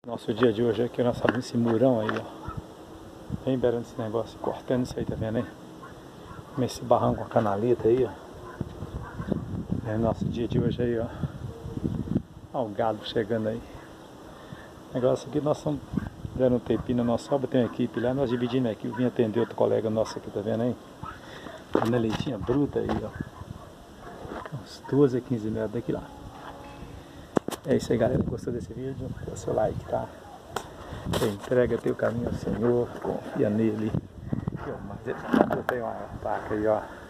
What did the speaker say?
Nosso dia de hoje aqui, nós sabemos esse murão aí, ó. Bem beirando esse negócio, cortando isso aí, tá vendo aí? Esse barranco com a canaleta aí, ó. É nosso dia de hoje aí, ó. Ó o gado chegando aí. O negócio aqui, nós estamos dando um tempinho na nossa obra, tem uma equipe lá, nós dividimos aqui. Eu vim atender outro colega nosso aqui, tá vendo aí? Na leitinha bruta aí, ó. Uns 12 a 15 metros daqui lá. É isso aí, galera. Gostou desse vídeo? Dá seu like, tá? Você entrega teu caminho ao Senhor, confia nele. Eu mais ele tem uma placa aí, ó.